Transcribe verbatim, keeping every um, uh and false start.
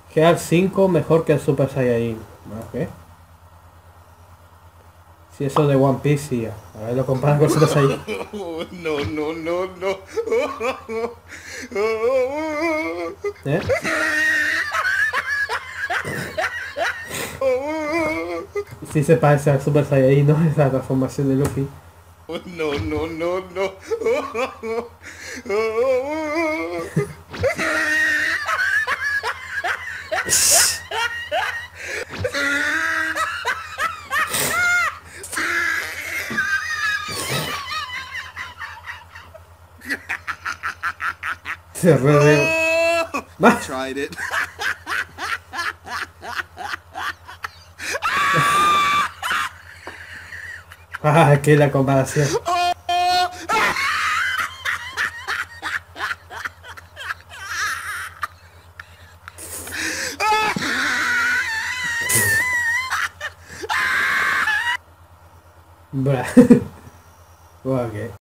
Gear cinco mejor que el Super Saiyajin. Ok. Si eso de One Piece, sí. A ver, lo comparan con el Super Saiyajin. No, no, no, no. ¿Eh? Sí se parece al Super Saiyajin, ¿no? Esa transformación de Luffy. No, no, no, no. Se re re- ¡Ah! Tried it. Ah, que la comparación. Bra. Ok.